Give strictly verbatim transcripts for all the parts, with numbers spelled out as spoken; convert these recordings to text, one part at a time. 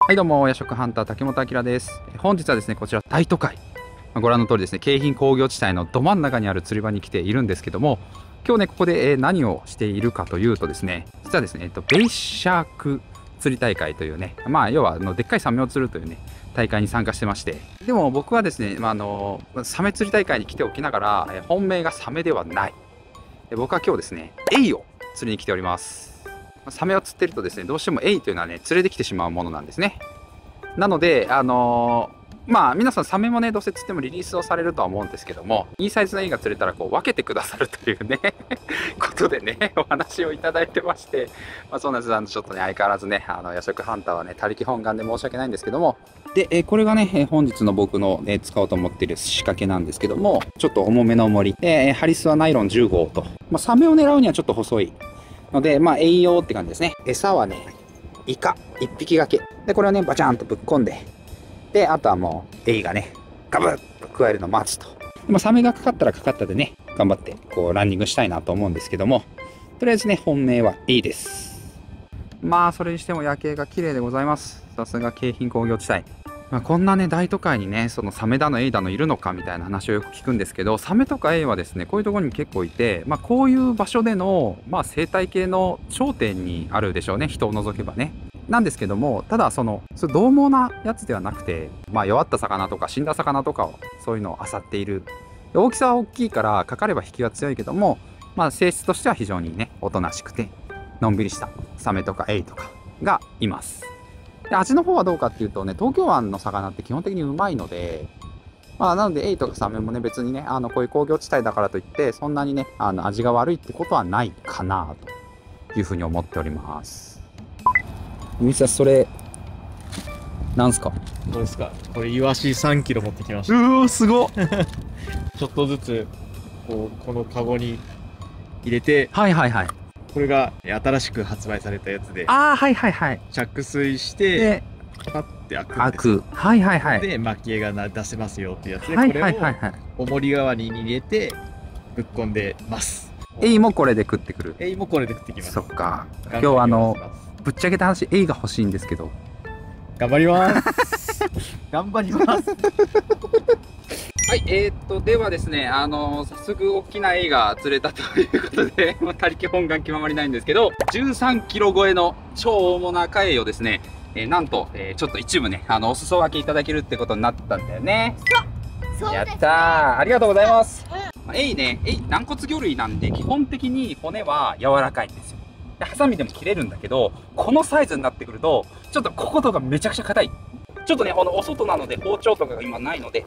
はいどうも、夜食ハンター竹本明です。本日はですね、こちら大都会、ご覧の通りですね、京浜工業地帯のど真ん中にある釣り場に来ているんですけども、今日ねここで何をしているかというとですね、実はですね、えっと、ベイシャーク釣り大会というね、まあ要はあのでっかいサメを釣るというね大会に参加してまして、でも僕はですね、まあ、あのサメ釣り大会に来ておきながら本命がサメではない、僕は今日ですねエイを釣りに来ております。サメを釣ってるとですね、どうしてもエイというのはね連れてきてしまうものなんですね。なのであのー、まあ皆さんサメもねどうせ釣ってもリリースをされるとは思うんですけども、いいサイズのエイが釣れたらこう分けてくださるというねことでねお話をいただいてまして、まあ、そうなんです。あのちょっとね相変わらずねあの夜食ハンターはね他力本願で申し訳ないんですけども、で、えこれがね本日の僕の、ね、使おうと思っている仕掛けなんですけども、ちょっと重めの重りでハリスはナイロンじゅう号と、まあ、サメを狙うにはちょっと細いので、まあ栄養って感じですね。餌はねイカいっぴきがけで、これをねバチャンとぶっ込んで、であとはもうエイがねガブッと加えるのを待つと。まあ、サメがかかったらかかったでね頑張ってこうランニングしたいなと思うんですけども、とりあえずね本命はエイです。まあそれにしても夜景が綺麗でございます。さすが京浜工業地帯。まあ、こんなね大都会にねそのサメだのエイだのいるのかみたいな話をよく聞くんですけど、サメとかエイはですねこういうところに結構いて、まあ、こういう場所での、まあ、生態系の頂点にあるでしょうね、人を除けばね。なんですけども、ただそのそれ獰猛なやつではなくて、まあ、弱った魚とか死んだ魚とかをそういうのを漁っている。大きさは大きいからかかれば引きは強いけども、まあ、性質としては非常にねおとなしくてのんびりしたサメとかエイとかがいます。で味の方はどうかっていうとね、東京湾の魚って基本的にうまいので、まあ、なのでエイとかサメもね別にねあのこういう工業地帯だからといってそんなにねあの味が悪いってことはないかなというふうに思っております。ミスさんそれなんすか？ どうですか？これイワシさんキロ持ってきました。 うおすごっちょっとずつこうこのカゴに入れて、 はいはいはい、 これが新しく発売されたやつで、 ああはいはいはい、 着水してパッて開くん開ですよ。 く、はいはいはい、 で巻き絵が出せますよってやつで、 はいこれをはいはいはい、 重り代わりに入れてぶっ込んでます。 エイもこれで食ってくる。 エイもこれで食ってきます。 そっか。今頑張ります。 日あのぶっちゃけた話エイが欲しいんですけど、 頑張ります頑張りますはい、えー、っとではですね、あの早速大きなエイが釣れたということで、まあ、他力本願極まりないんですけど、じゅうさんキロ超えの超大物赤エイをですね、えー、なんと、えー、ちょっと一部ねあのお裾分けいただけるってことになったんだよね。 そうやったー、ありがとうございます。まあ、エイね、エイ軟骨魚類なんで基本的に骨は柔らかいんですよ。でハサミでも切れるんだけど、このサイズになってくるとちょっとこことかめちゃくちゃ硬い。ちょっとねこのお外なので包丁とかが今ないので、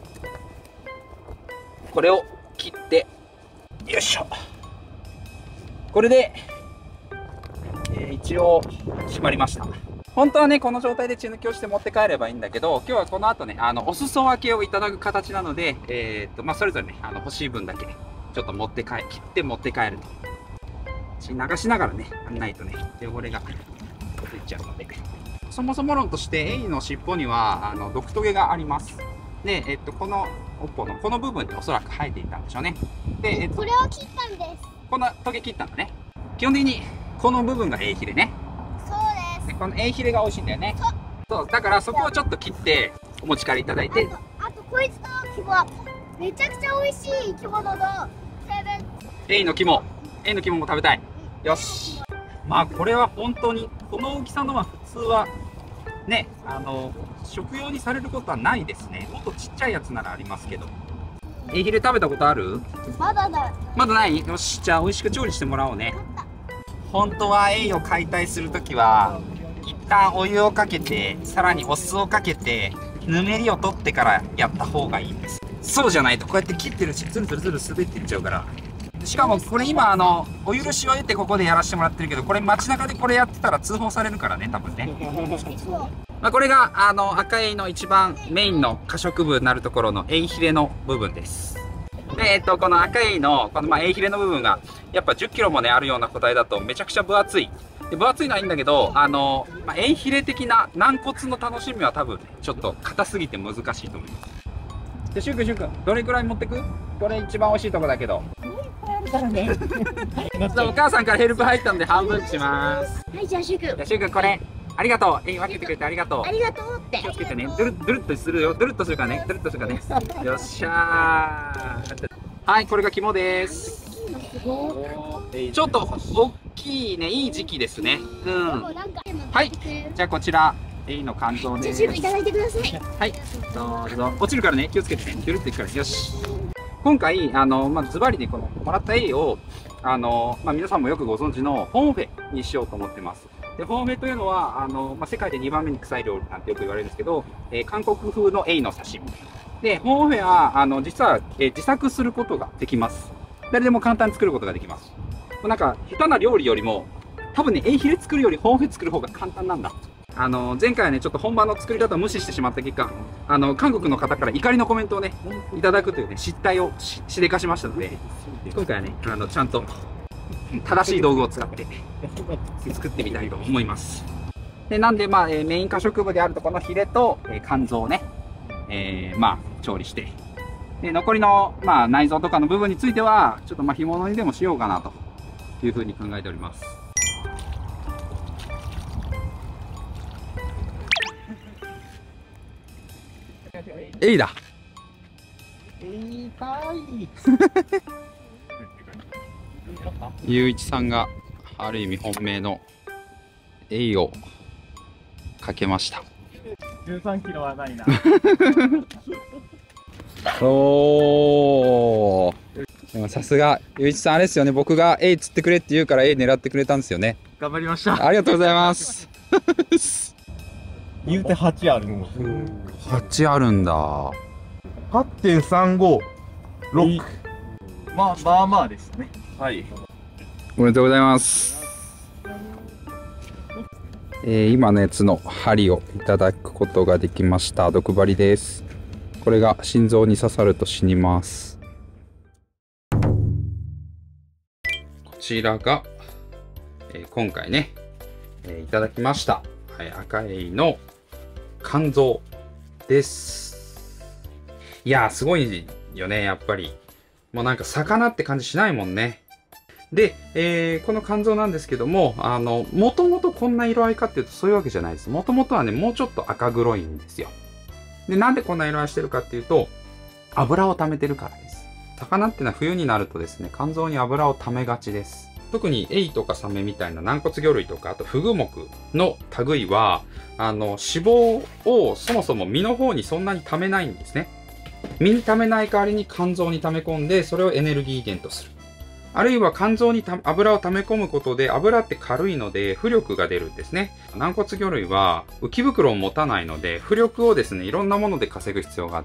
これを切って、よいしょ。これで、えー、一応締まりました。本当はねこの状態で血抜きをして持って帰ればいいんだけど、今日はこの後ねあのお裾分けをいただく形なので、えー、っとまあそれぞれねあの欲しい分だけちょっと持って帰切って持って帰ると。血流しながらねやんないとね汚れがついちゃうので。そもそも論としてエイの尻尾にはあの毒トゲがあります。で、えっと、この尾っぽのこの部分におそらく生えていたんでしょうね。で、えっと、 これを切ったんです。 このトゲ切ったんだね。基本的にこの部分がエイヒレね。 そうです。 でこのエイヒレが美味しいんだよね。そう、だからそこをちょっと切ってお持ち帰りいただいて。 あと、あとこいつの肝はめちゃくちゃ美味しい生き物の成分。 エイの肝、エイの肝も食べたい。よし。まあこれは本当にこの大きさのは普通はね、あの食用にされることはないですね。もっとちっちゃいやつならありますけど。エイヒレ食べたことある？ まだだ。 まだない？よし、じゃあ美味しく調理してもらおうね。本当はエイを解体するときは一旦お湯をかけて、さらにお酢をかけてぬめりを取ってからやった方がいいんです。そうじゃないとこうやって切ってるしズルズルズル滑っていっちゃうから。しかもこれ今あのお許しを得てここでやらせてもらってるけど、これ街中でこれやってたら通報されるからね多分ね。まあこれがあの赤エイの一番メインの可食部になるところのエイヒレの部分です。で、えっと、この赤エイのこのまあエイヒレの部分がやっぱじゅっキロもねあるような個体だとめちゃくちゃ分厚い。で分厚いのはいいんだけど、あの、まあ、エイヒレ的な軟骨の楽しみは多分ちょっと硬すぎて難しいと思います。で、しゅうくんしゅうくんどれくらい持ってく？これ一番美味しいとこだけど。 ね。 お母さんからヘルプ入ったんで半分にします。 はい、じゃあ、しゅうくん。 じゃあしゅうくんこれありがとう。えい、分けてくれてありがとう。 ありがとうって。 気をつけてね。ドゥルドゥルっとするよ。ドゥルっとするからね。ドゥルっとするからね。よっしゃー。はい、これが肝です。ちょっと大きいね、いい時期ですね。うん。はい、じゃあこちら、エイの肝臓です。 じゃあいただいてください。 はい、どうぞ。落ちるからね、気をつけてね。ドゥルっていくから。よし。今回、あの、まあ、ズバリでこのもらったエイを、あの、まあ、皆さんもよくご存知のホーンフェにしようと思ってます。で、ホーンフェというのは、あの、まあ、世界でにばんめに臭い料理なんてよく言われるんですけど、えー、韓国風のエイの刺身。で、ホーンフェは、あの、実は、えー、自作することができます。誰でも簡単に作ることができます。なんか、下手な料理よりも、多分ね、エイヒレ作るよりホーンフェ作る方が簡単なんだ。あの、前回はね、ちょっと本場の作り方を無視してしまった結果、あの、韓国の方から怒りのコメントをね、いただくというね、失態をし、しでかしましたので、今回はね、あの、ちゃんと、正しい道具を使って、作ってみたいと思います。で、なんで、まあ、えー、メイン可食部であるとこのヒレと、えー、肝臓をね、えー、まあ、調理して、で、残りの、まあ、内臓とかの部分については、ちょっとまあ、干物にでもしようかなというふうに考えております。エイだ。 えいたい。 ゆういちさんがある意味本命のエイをかけました。 じゅうさんキロはないな。 おー。でもさすがゆういちさんあれですよね。僕がエイ釣ってくれって言うからエイ狙ってくれたんですよね。 頑張りました。 ありがとうございます。 言うてはちあるの。 はちあるんだ。 はちてんさんごろく。まあまあまあですね。はい。 おめでとうございます。えー、今のやつの針をいただくことができました。毒針です。これが心臓に刺さると死にます。こちらが、えー、今回ね、えー、いただきました、はい、赤エイの肝臓です。いやー、すごいよね、やっぱり。もうなんか魚って感じしないもんね。で、えー、この肝臓なんですけども、あの、もともとこんな色合いかっていうとそういうわけじゃないです。もともとはね、もうちょっと赤黒いんですよ。で、なんでこんな色合いしてるかっていうと、油を溜めてるからです。魚ってのは冬になるとですね、肝臓に油を溜めがちです。特にエイとかサメみたいな軟骨魚類とか、あとフグ目の類は、あの、脂肪をそもそも身の方にそんなに溜めないんですね。身に溜めない代わりに肝臓に溜め込んで、それをエネルギー源とする。あるいは肝臓に油を溜め込むことで、油って軽いので浮力が出るんですね。軟骨魚類は浮き袋を持たないので、浮力をですね、いろんなもので稼ぐ必要があって、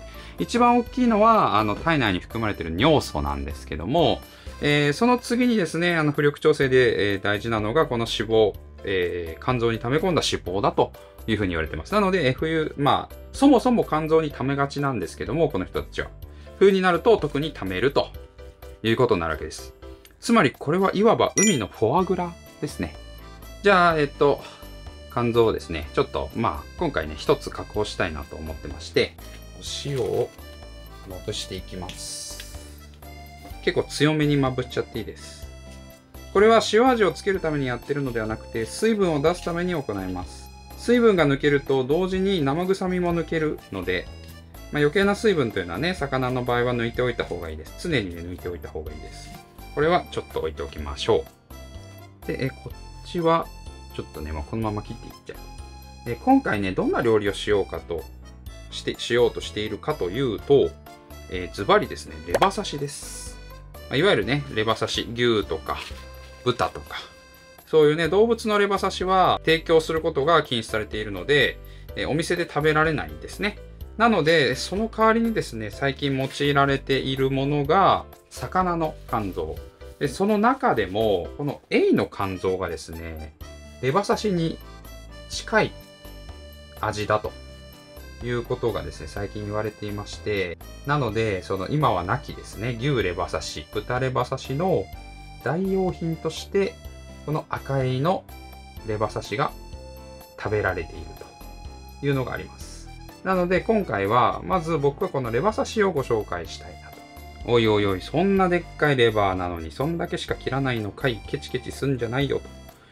一番大きいのは、あの、体内に含まれている尿素なんですけども、えー、その次にですね、あの、浮力調整で、えー、大事なのが、この脂肪、えー、肝臓に溜め込んだ脂肪だというふうに言われてます。なので、冬、まあ、そもそも肝臓に溜めがちなんですけども、この人たちは。冬になると特に溜めるということになるわけです。つまり、これはいわば海のフォアグラですね。じゃあ、えっと、肝臓をですね、ちょっと、まあ、今回ね、一つ加工したいなと思ってまして、お塩をまぶしていきます。結構強めにまぶしちゃっていいです。これは塩味をつけるためにやってるのではなくて、水分を出すために行います。水分が抜けると同時に生臭みも抜けるので、まあ、余計な水分というのはね、魚の場合は抜いておいた方がいいです。常に、ね、抜いておいた方がいいです。これはちょっと置いておきましょう。で、えこっちはちょっとね、まあ、このまま切っていっちゃう。で、今回ね、どんな料理をしようかとして、しようとしているかというと、えー、ズバリですね、レバ刺しです。まあ、いわゆるね、レバ刺し、牛とか豚とか、そういうね、動物のレバ刺しは提供することが禁止されているので、えー、お店で食べられないんですね。なので、その代わりにですね、最近用いられているものが、魚の肝臓。で、その中でも、このエイの肝臓がですね、レバ刺しに近い味だということがですね、最近言われていまして、なので、その今はなきですね、牛レバ刺し、豚レバ刺しの代用品として、この赤エイのレバ刺しが食べられているというのがあります。なので今回は、まず僕はこのレバ刺しをご紹介したいなと。おいおいおい、そんなでっかいレバーなのに、そんだけしか切らないのかい、ケチケチすんじゃないよ、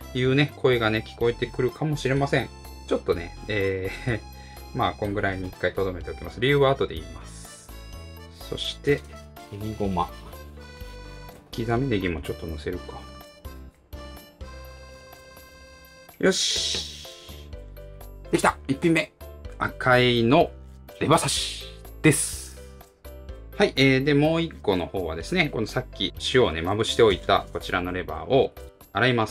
いうね、声がね、聞こえてくるかもしれません。ちょっとね、えー、まあ、こんぐらいに一回留めておきます。理由は後で言います。そして、ネギごま。刻みネギもちょっと乗せるか。よし。できた！一品目。赤いのレバ刺しです。はい。えー、で、もう一個の方はですね、このさっき塩をね、まぶしておいたこちらのレバーを洗います。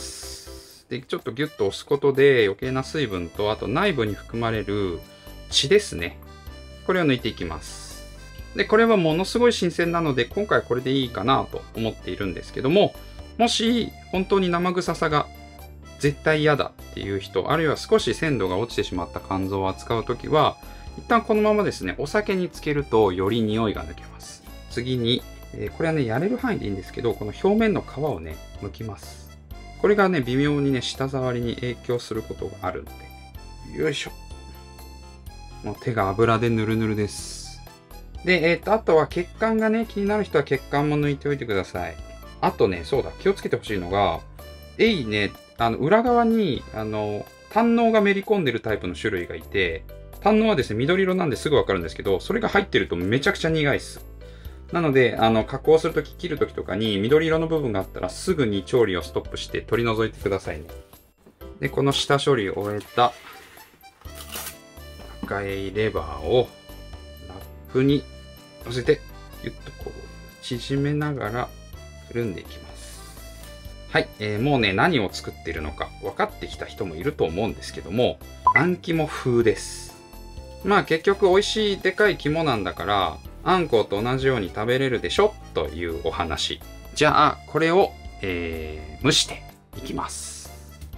で、ちょっとギュッと押すことで余計な水分と、あと内部に含まれる血ですね。これを抜いていきます。で、これはものすごい新鮮なので、今回これでいいかなと思っているんですけども、もし本当に生臭さが絶対嫌だっていう人、あるいは少し鮮度が落ちてしまった肝臓を扱うときは、一旦このままですね、お酒につけるとより匂いが抜けます。次に、えー、これはね、やれる範囲でいいんですけど、この表面の皮をね、剥きます。これがね、微妙にね、舌触りに影響することがあるので、よいしょ。もう手が油でヌルヌルです。で、えっと、あとは血管がね、気になる人は血管も抜いておいてください。あとね、そうだ、気をつけてほしいのが、えいね、あの、裏側に、あの、胆のうがめり込んでるタイプの種類がいて、胆のうはですね、緑色なんですぐわかるんですけど、それが入ってるとめちゃくちゃ苦いです。なので、あの、加工するとき、切るときとかに緑色の部分があったらすぐに調理をストップして取り除いてくださいね。で、この下処理を終えた赤いレバーをラップに乗せて、ぎゅっとこう、縮めながらくるんでいきます。はい、えー、もうね、何を作っているのか分かってきた人もいると思うんですけども、あん肝風です。まあ結局美味しいでかい肝なんだから、あんこと同じように食べれるでしょというお話。じゃあ、これを、えー、蒸していきます。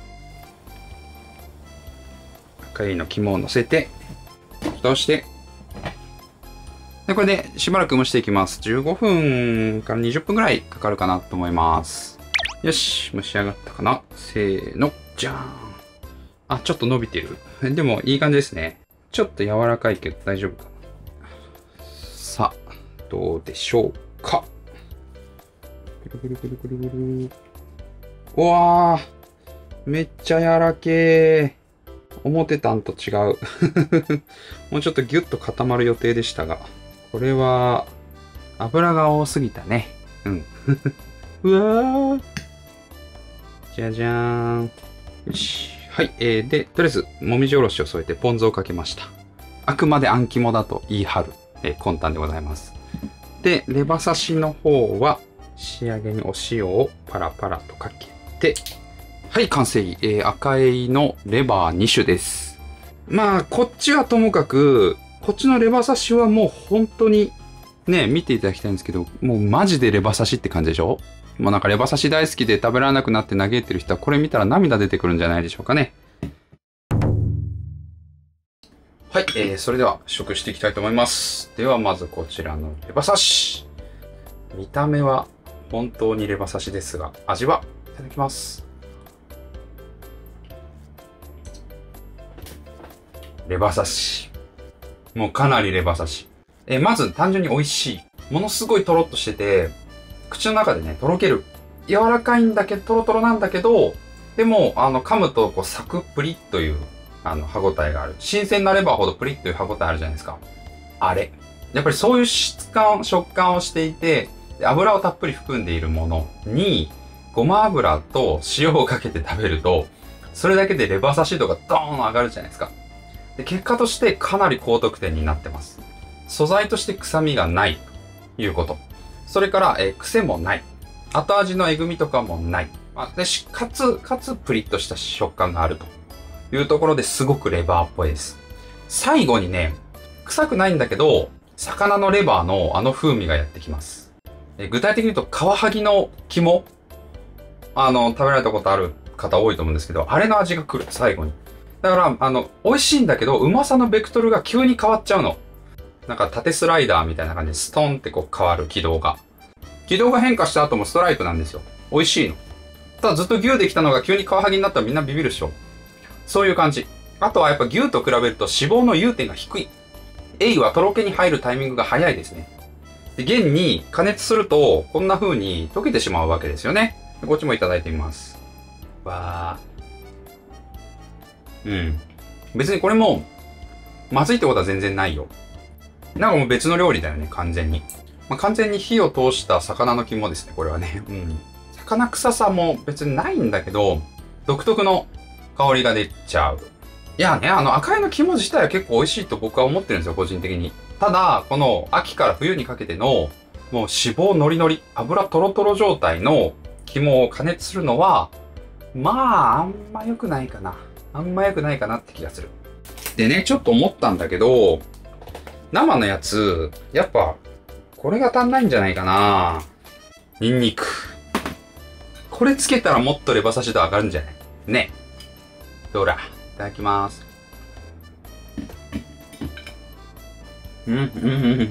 赤いの肝を乗せて、蓋をして、で、これでしばらく蒸していきます。じゅうごふんからにじゅっぷんぐらいかかるかなと思います。よし、蒸し上がったかな。せーの、じゃーん。あ、ちょっと伸びてる。でも、いい感じですね。ちょっと柔らかいけど大丈夫かな。さあ、どうでしょうか。くるくるくるくるくる。うわー、めっちゃ柔らけー。思ってたんと違う。もうちょっとギュッと固まる予定でしたが。これは、油が多すぎたね。うん。うわー。じゃじゃーん。よし。はい。えー、で、とりあえず、もみじおろしを添えてポン酢をかけました。あくまであん肝だと言い張る、えー、魂胆でございます。で、レバ刺しの方は、仕上げにお塩をパラパラとかけて、はい、完成。えー、赤エイのレバーに種です。まあ、こっちはともかく、こっちのレバ刺しはもう本当に、ね、見ていただきたいんですけど、もうマジでレバ刺しって感じでしょ？もうなんかレバ刺し大好きで食べられなくなって嘆いてる人はこれ見たら涙出てくるんじゃないでしょうかね。はい、えー、それでは試食していきたいと思います。ではまずこちらのレバ刺し。見た目は本当にレバ刺しですが、味はいただきます。レバ刺し。もうかなりレバ刺し。えー、まず単純に美味しい。ものすごいトロッとしてて、口の中でね、とろける。柔らかいんだけど、トロトロなんだけど、でも、あの、噛むと、こう、サクプリッという、あの、歯応えがある。新鮮なレバーほどプリッという歯応えあるじゃないですか。あれ。やっぱりそういう質感、食感をしていて、油をたっぷり含んでいるものに、ごま油と塩をかけて食べると、それだけでレバー刺し度がドーン上がるじゃないですか。で、結果としてかなり高得点になってます。素材として臭みがないということ。それから、えー、癖もない。後味のえぐみとかもない。あでしかつ、かつプリッとした食感があるというところですごくレバーっぽいです。最後にね、臭くないんだけど、魚のレバーのあの風味がやってきます。えー、具体的に言うと、カワハギの肝あの、食べられたことある方多いと思うんですけど、あれの味が来る、最後に。だから、あの、美味しいんだけど、うまさのベクトルが急に変わっちゃうの。なんか縦スライダーみたいな感じでストンってこう変わる軌道が。軌道が変化した後もストライクなんですよ。美味しいの。ただずっと牛できたのが急にカワハギになったらみんなビビるでしょ。そういう感じ。あとはやっぱ牛と比べると脂肪の融点が低い。エイはとろけに入るタイミングが早いですね。で、現に加熱するとこんな風に溶けてしまうわけですよね。こっちもいただいてみます。わー。 うん。別にこれも、まずいってことは全然ないよ。なんかもう別の料理だよね、完全に。まあ、完全に火を通した魚の肝ですね、これはね。うん。魚臭さも別にないんだけど、独特の香りが出ちゃう。いやね、あの赤いの肝自体は結構美味しいと僕は思ってるんですよ、個人的に。ただ、この秋から冬にかけての、もう脂肪ノリノリ、油トロトロ状態の肝を加熱するのは、まあ、あんま良くないかな。あんま良くないかなって気がする。でね、ちょっと思ったんだけど、生のやつ、やっぱ、これが足んないんじゃないかな。ニンニク。これつけたらもっとレバ刺し度上がるんじゃないね。どうら。いただきます。うん、うん、うん。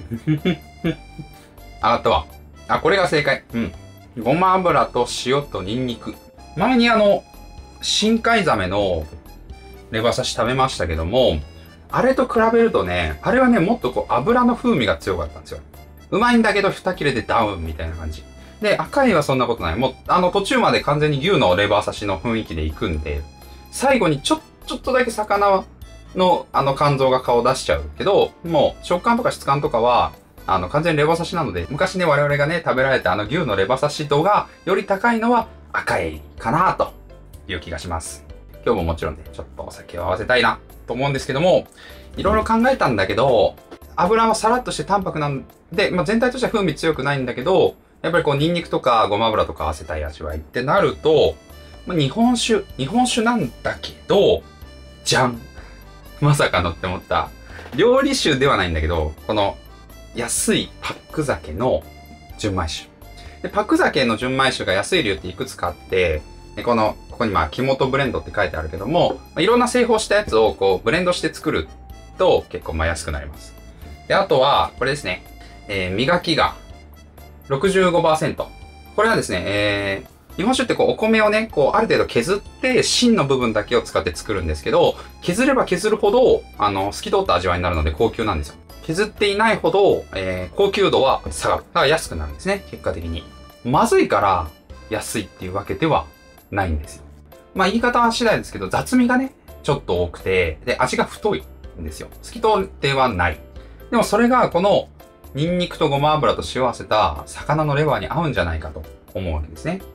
上がったわ。あ、これが正解。うん。ごま油と塩とニンニク。前にあの、深海ザメのレバ刺し食べましたけども、あれと比べるとね、あれはね、もっとこう油の風味が強かったんですよ。うまいんだけど二切れでダウンみたいな感じ。で、赤いはそんなことない。もう、あの途中まで完全に牛のレバ刺しの雰囲気でいくんで、最後にちょ、ちょっとだけ魚のあの肝臓が顔出しちゃうけど、もう食感とか質感とかは、あの完全にレバ刺しなので、昔ね、我々がね、食べられたあの牛のレバ刺し度がより高いのは赤いかなという気がします。今日ももちろんね、ちょっとお酒を合わせたいなと思うんですけども、いろいろ考えたんだけど、油はさらっとして淡白なんで、まあ、全体としては風味強くないんだけど、やっぱりこうニンニクとかごま油とか合わせたい味わいってなると、まあ、日本酒、日本酒なんだけど、じゃん。まさかのって思った。料理酒ではないんだけど、この安いパック酒の純米酒。で、パック酒の純米酒が安い理由っていくつかあって、でこの、ここにまあ、木本ブレンドって書いてあるけども、いろんな製法したやつをこう、ブレンドして作ると結構まあ安くなります。で、あとは、これですね。えー、磨きが ろくじゅうごパーセント。これはですね、えー、日本酒ってこう、お米をね、こう、ある程度削って、芯の部分だけを使って作るんですけど、削れば削るほど、あの、透き通った味わいになるので高級なんですよ。削っていないほど、えー、高級度は下がる。だから安くなるんですね、結果的に。まずいから安いっていうわけではないんですよ。まあ言い方は次第ですけど、雑味がね、ちょっと多くて、で、味が太いんですよ。透き通ってはない。でもそれがこの、ニンニクとごま油と塩を合わせた魚のレバーに合うんじゃないかと思うわけですね。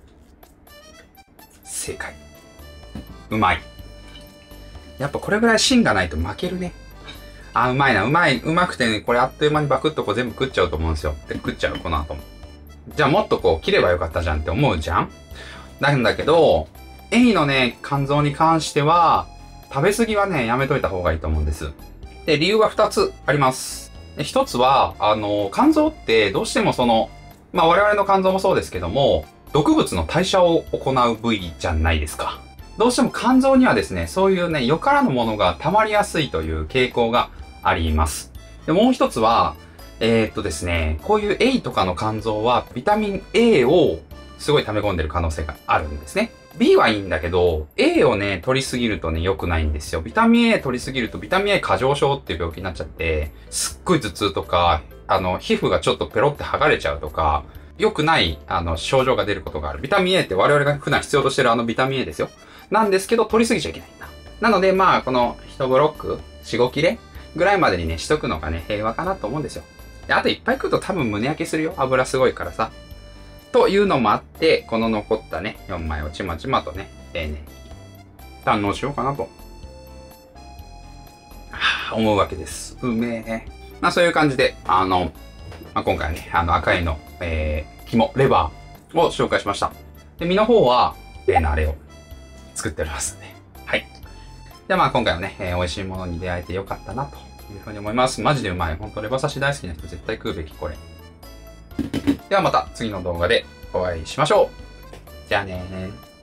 正解。うまい。やっぱこれぐらい芯がないと負けるね。あ、うまいな。うまい。うまくてね、これあっという間にバクッとこう全部食っちゃうと思うんですよ。で、食っちゃう、この後も。じゃあもっとこう切ればよかったじゃんって思うじゃんなんだけど、エイのね、肝臓に関しては、食べ過ぎはね、やめといた方がいいと思うんです。で、理由は二つあります。一つは、あの、肝臓ってどうしてもその、まあ我々の肝臓もそうですけども、毒物の代謝を行う部位じゃないですか。どうしても肝臓にはですね、そういうね、よからぬものが溜まりやすいという傾向があります。で、もう一つは、えー、っとですね、こういう エー とかの肝臓はビタミン エー をすごい溜め込んでる可能性があるんですね。B はいいんだけど、A をね、取りすぎるとね、良くないんですよ。ビタミン A 取りすぎると、ビタミン A 過剰症っていう病気になっちゃって、すっごい頭痛とか、あの、皮膚がちょっとペロって剥がれちゃうとか、良くない、あの、症状が出ることがある。ビタミン A って我々が普段必要としてるあのビタミン A ですよ。なんですけど、取りすぎちゃいけないんだ。なので、まあ、このいちブロック、よん、ご切れぐらいまでにね、しとくのがね、平和かなと思うんですよ。で、あといっぱい食うと多分胸焼けするよ。油すごいからさ。というのもあって、この残ったね、よんまいをちまちまとね、丁寧に堪能しようかなと、はぁ、思うわけです。うめえ。まあそういう感じで、あの、まあ、今回はね、あの赤いの、えー、肝、レバーを紹介しました。で、身の方は、例のあれを作っておりますんで。はい。ではまあ今回はね、えー、美味しいものに出会えてよかったなというふうに思います。マジでうまい。ほんとレバ刺し大好きな人絶対食うべき、これ。ではまた次の動画でお会いしましょう。じゃあねー。